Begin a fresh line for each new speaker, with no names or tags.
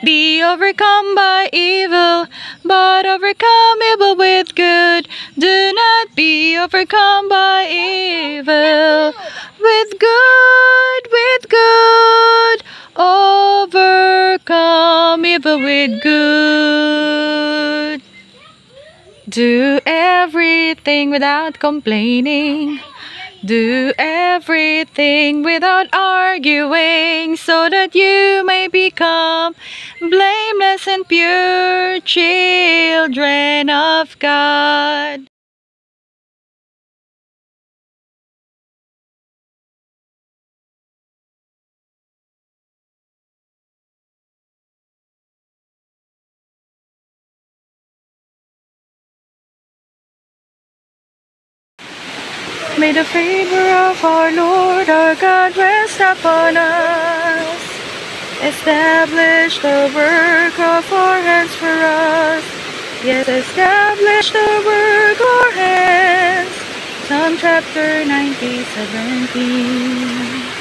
be overcome by evil, but overcome evil with good. Do not be overcome by evil. With good, with good. Overcome evil with good. Do everything without complaining. Do everything without arguing, so that you may become blameless and pure children of God. May the favor of our Lord our God rest upon us. Establish the work of our hands for us. Yes, establish the work of our hands. Psalm chapter 90:17.